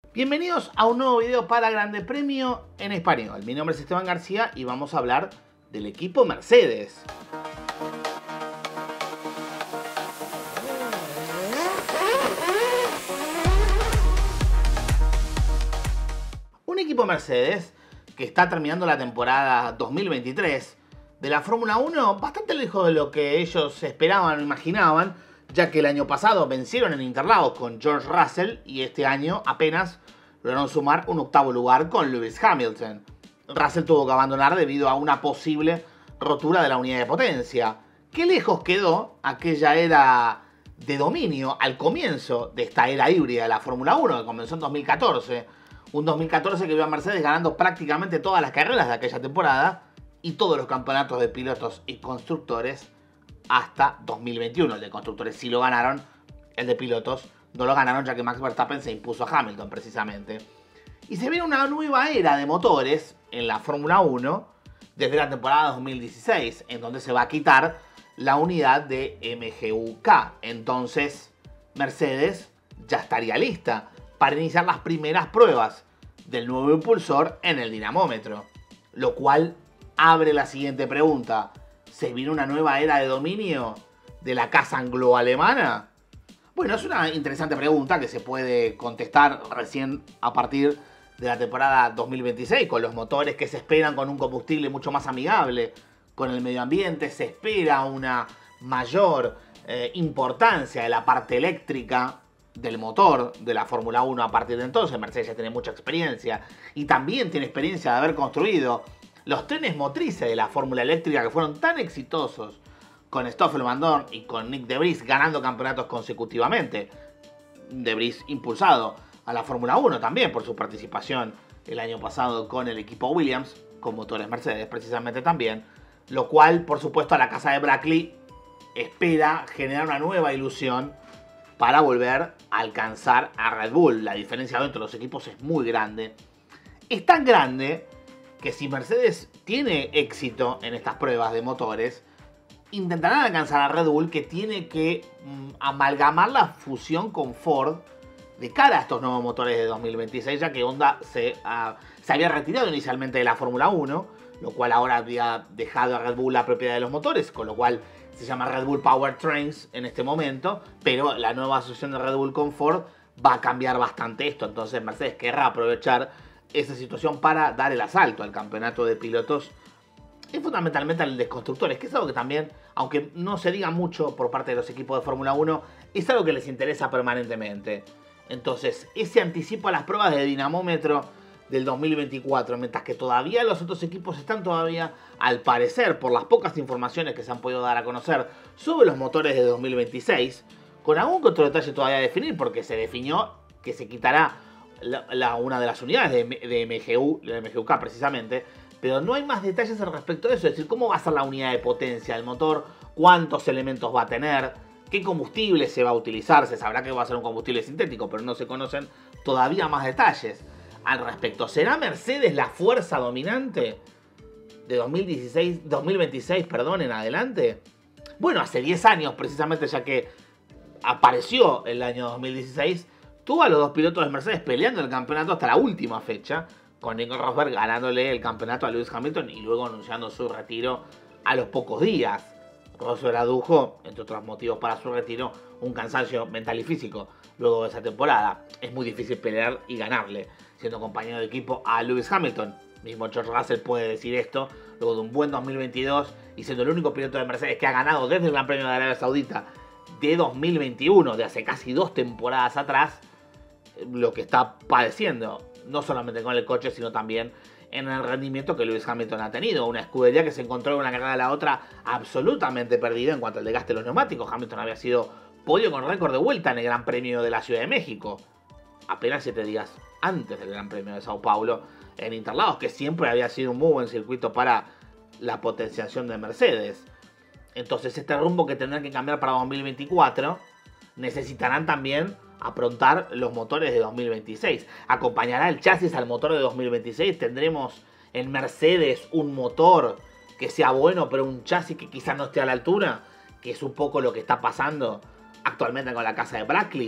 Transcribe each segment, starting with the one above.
Bienvenidos a un nuevo video para Grande Premio en español. Mi nombre es Esteban García y vamos a hablar del equipo Mercedes. Un equipo Mercedes que está terminando la temporada 2023 de la Fórmula 1 bastante lejos de lo que ellos esperaban o imaginaban, ya que el año pasado vencieron en Interlagos con George Russell y este año apenas lograron sumar un octavo lugar con Lewis Hamilton. Russell tuvo que abandonar debido a una posible rotura de la unidad de potencia. ¿Qué lejos quedó aquella era de dominio al comienzo de esta era híbrida de la Fórmula 1 que comenzó en 2014? Un 2014 que vio a Mercedes ganando prácticamente todas las carreras de aquella temporada y todos los campeonatos de pilotos y constructores hasta 2021. El de constructores sí lo ganaron, el de pilotos no lo ganaron ya que Max Verstappen se impuso a Hamilton precisamente. Y se viene una nueva era de motores en la Fórmula 1 desde la temporada 2016, en donde se va a quitar la unidad de MGU-K. Entonces Mercedes ya estaría lista para iniciar las primeras pruebas del nuevo impulsor en el dinamómetro. Lo cual abre la siguiente pregunta. ¿Se viene una nueva era de dominio de la casa anglo-alemana? Bueno, es una interesante pregunta que se puede contestar recién a partir de la temporada 2026, con los motores que se esperan con un combustible mucho más amigable con el medio ambiente. Se espera una mayor importancia de la parte eléctrica del motor de la Fórmula 1 a partir de entonces. Mercedes ya tiene mucha experiencia y también tiene experiencia de haber construido los trenes motrices de la Fórmula eléctrica que fueron tan exitosos con Stoffel Van Dorn y con Nick De Vries ganando campeonatos consecutivamente. De Vries impulsado a la Fórmula 1 también por su participación el año pasado con el equipo Williams, con motores Mercedes precisamente también. Lo cual, por supuesto, a la casa de Brackley espera generar una nueva ilusión para volver a alcanzar a Red Bull. La diferencia entre los equipos es muy grande. Es tan grande que si Mercedes tiene éxito en estas pruebas de motores, intentarán alcanzar a Red Bull, que tiene que amalgamar la fusión con Ford de cara a estos nuevos motores de 2026, ya que Honda se había retirado inicialmente de la Fórmula 1, lo cual ahora había dejado a Red Bull la propiedad de los motores, con lo cual se llama Red Bull Powertrains en este momento, pero la nueva asociación de Red Bull con Ford va a cambiar bastante esto. Entonces Mercedes querrá aprovechar esa situación para dar el asalto al campeonato de pilotos y fundamentalmente al de constructores, que es algo que también, aunque no se diga mucho por parte de los equipos de Fórmula 1, es algo que les interesa permanentemente. Entonces, ese anticipo a las pruebas de dinamómetro del 2024, mientras que todavía los otros equipos están todavía, al parecer, por las pocas informaciones que se han podido dar a conocer sobre los motores de 2026, con algún que otro detalle todavía a definir, porque se definió que se quitará una de las unidades de MGU-K precisamente, pero no hay más detalles al respecto de eso. Es decir, cómo va a ser la unidad de potencia del motor, cuántos elementos va a tener, qué combustible se va a utilizar. Se sabrá que va a ser un combustible sintético, pero no se conocen todavía más detalles al respecto. ¿Será Mercedes la fuerza dominante de 2026 en adelante? Bueno, hace 10 años precisamente, ya que apareció el año 2016, tuvo a los dos pilotos de Mercedes peleando el campeonato hasta la última fecha, con Nico Rosberg ganándole el campeonato a Lewis Hamilton y luego anunciando su retiro a los pocos días. Rosberg adujo, entre otros motivos para su retiro, un cansancio mental y físico luego de esa temporada. Es muy difícil pelear y ganarle siendo compañero de equipo a Lewis Hamilton. Mismo George Russell puede decir esto luego de un buen 2022 y siendo el único piloto de Mercedes que ha ganado desde el Gran Premio de Arabia Saudita de 2021, de hace casi 2 temporadas atrás, lo que está padeciendo, no solamente con el coche, sino también en el rendimiento que Lewis Hamilton ha tenido. Una escudería que se encontró de una carrera a la otra absolutamente perdida en cuanto al desgaste de los neumáticos. Hamilton había sido podio con récord de vuelta en el Gran Premio de la Ciudad de México, apenas 7 días antes del Gran Premio de Sao Paulo en Interlagos, que siempre había sido un muy buen circuito para la potenciación de Mercedes. Entonces este rumbo que tendrán que cambiar para 2024 necesitarán también aprontar los motores de 2026. ¿Acompañará el chasis al motor de 2026? ¿Tendremos en Mercedes un motor que sea bueno, pero un chasis que quizás no esté a la altura? Que es un poco lo que está pasando actualmente con la casa de Brackley,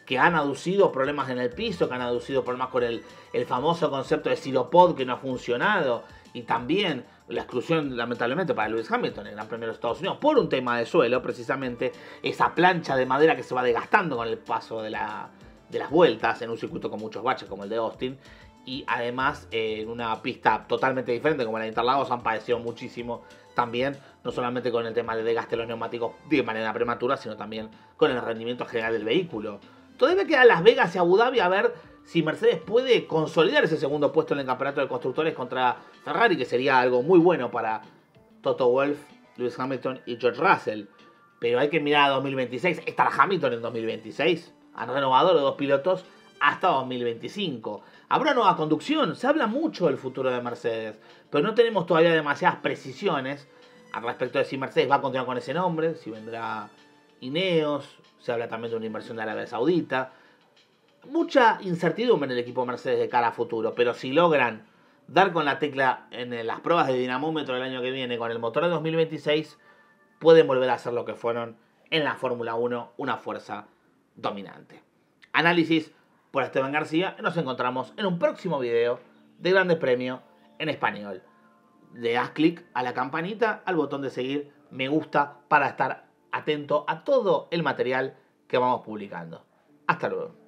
que han aducido problemas en el piso, que han aducido problemas con el famoso concepto de Siropod que no ha funcionado, y también la exclusión, lamentablemente, para Lewis Hamilton en el Gran Premio de los Estados Unidos por un tema de suelo, precisamente esa plancha de madera que se va desgastando con el paso de las vueltas en un circuito con muchos baches como el de Austin, y además en una pista totalmente diferente como la de Interlagos han padecido muchísimo también, no solamente con el tema del desgaste de los neumáticos de manera prematura, sino también con el rendimiento general del vehículo. Todavía queda Las Vegas y Abu Dhabi a ver si Mercedes puede consolidar ese segundo puesto en el campeonato de constructores contra Ferrari, que sería algo muy bueno para Toto Wolff, Lewis Hamilton y George Russell. Pero hay que mirar a 2026. ¿Estará Hamilton en 2026? Han renovado los dos pilotos hasta 2025. ¿Habrá nueva conducción? Se habla mucho del futuro de Mercedes, pero no tenemos todavía demasiadas precisiones al respecto de si Mercedes va a continuar con ese nombre, si vendrá Ineos. Se habla también de una inversión de Arabia Saudita. Mucha incertidumbre en el equipo Mercedes de cara a futuro, pero si logran dar con la tecla en las pruebas de dinamómetro del año que viene con el motor de 2026, pueden volver a ser lo que fueron en la Fórmula 1, una fuerza dominante. Análisis por Esteban García. Nos encontramos en un próximo video de Grande Premio en español. Le das clic a la campanita, al botón de seguir, me gusta, para estar atento a todo el material que vamos publicando. Hasta luego.